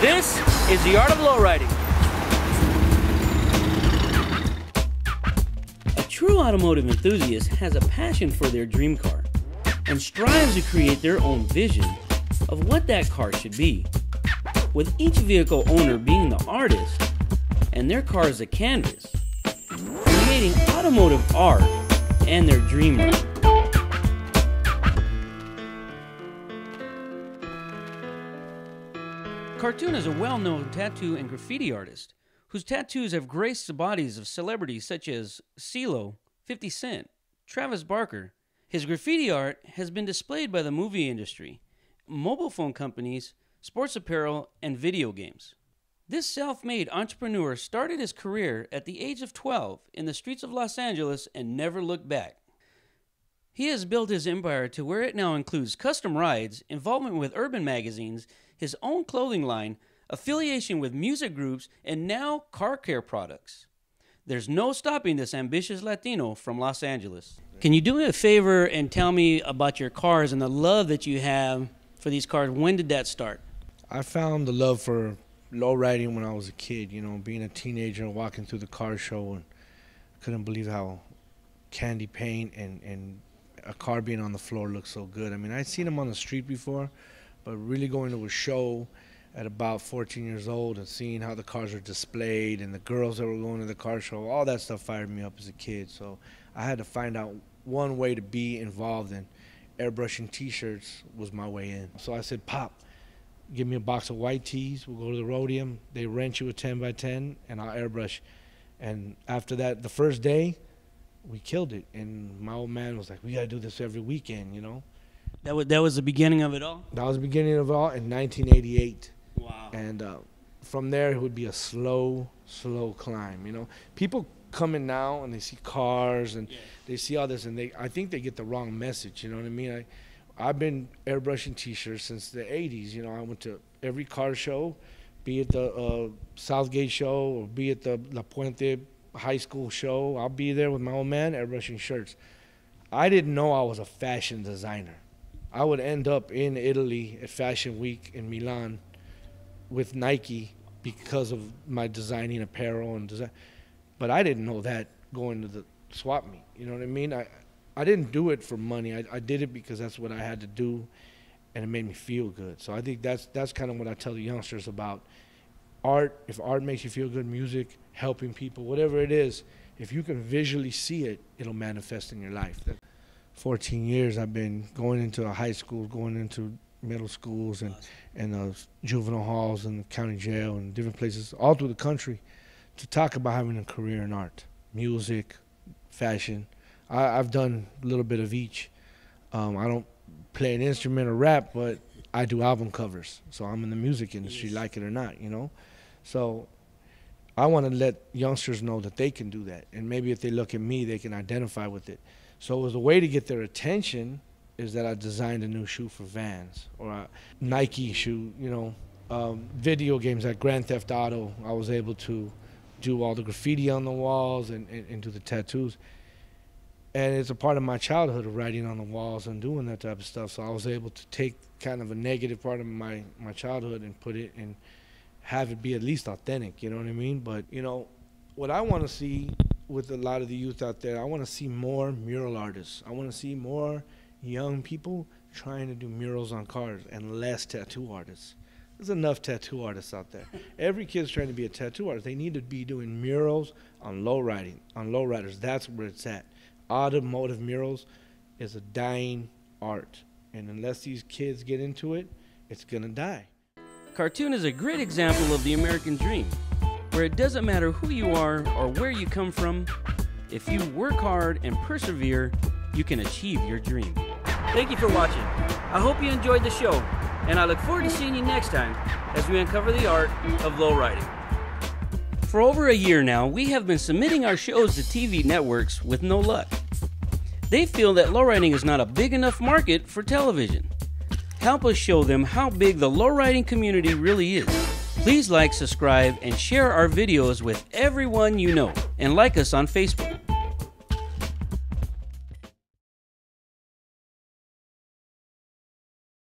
This is the art of lowriding. A true automotive enthusiast has a passion for their dream car and strives to create their own vision of what that car should be, with each vehicle owner being the artist and their car is a canvas, creating automotive art and their dream ride. Cartoon is a well-known tattoo and graffiti artist whose tattoos have graced the bodies of celebrities such as CeeLo, 50 Cent, Travis Barker. His graffiti art has been displayed by the movie industry, mobile phone companies, sports apparel, and video games. This self-made entrepreneur started his career at the age of 12 in the streets of Los Angeles and never looked back. He has built his empire to where it now includes custom rides, involvement with urban magazines, his own clothing line, affiliation with music groups, and now car care products. There's no stopping this ambitious Latino from Los Angeles. Can you do me a favor and tell me about your cars and the love that you have for these cars? When did that start? I found the love for lowriding when I was a kid, you know, being a teenager and walking through the car show, and couldn't believe how candy paint and a car being on the floor looked so good. I mean, I'd seen them on the street before, but really going to a show at about 14 years old and seeing how the cars are displayed and the girls that were going to the car show, all that stuff fired me up as a kid. So I had to find out one way to be involved, in airbrushing t-shirts was my way in. So I said, Pop, give me a box of white tees, we'll go to the Rhodium, they rent you a 10x10 and I'll airbrush. And after that, the first day, we killed it. And my old man was like, we gotta do this every weekend, you know? That was the beginning of it all? That was the beginning of it all in 1988. Wow. And from there, it would be a slow climb, you know? People come in now and they see cars and they see all this, and I think they get the wrong message, you know what I mean? I've been airbrushing t-shirts since the 80s, you know? I went to every car show, be it the Southgate show or be it the La Puente high school show. I'll be there with my old man airbrushing shirts. I didn't know I was a fashion designer. I would end up in Italy at Fashion Week in Milan with Nike because of my designing apparel and design. But I didn't know that going to the swap meet. You know what I mean? I didn't do it for money. I did it because that's what I had to do, and it made me feel good. So I think that's kind of what I tell the youngsters about art. If art makes you feel good, music, helping people, whatever it is, if you can visually see it, it'll manifest in your life. 14 years I've been going into a high school, going into middle schools and juvenile halls and the county jail and different places all through the country to talk about having a career in art, music, fashion. I've done a little bit of each. I don't play an instrument or rap, but I do album covers. So I'm in the music industry, like it or not, you know? So I want to let youngsters know that they can do that. And maybe if they look at me, they can identify with it. So as a way to get their attention is that I designed a new shoe for Vans, or a Nike shoe, you know. Video games like Grand Theft Auto, I was able to do all the graffiti on the walls and do the tattoos. And it's a part of my childhood of writing on the walls and doing that type of stuff. So I was able to take kind of a negative part of my childhood and put it and have it be at least authentic, you know what I mean? But, you know, what I want to see with a lot of the youth out there, I want to see more mural artists. I want to see more young people trying to do murals on cars and less tattoo artists. There's enough tattoo artists out there. Every kid's trying to be a tattoo artist. They need to be doing murals on lowriding, on lowriders. That's where it's at. Automotive murals is a dying art. And unless these kids get into it, it's going to die. Cartoon is a great example of the American dream, where it doesn't matter who you are or where you come from. If you work hard and persevere, you can achieve your dream. Thank you for watching. I hope you enjoyed the show, and I look forward to seeing you next time as we uncover the art of lowriding. For over a year now, we have been submitting our shows to TV networks with no luck. They feel that lowriding is not a big enough market for television. Help us show them how big the lowriding community really is. Please like, subscribe, and share our videos with everyone you know, and like us on Facebook.